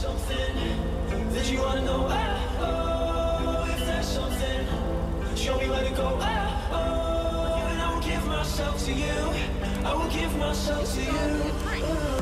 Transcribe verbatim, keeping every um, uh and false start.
something that you wanna know, oh, oh, if there's something, show me where to go, oh, oh, and I will give myself to you, I will give myself to you, oh.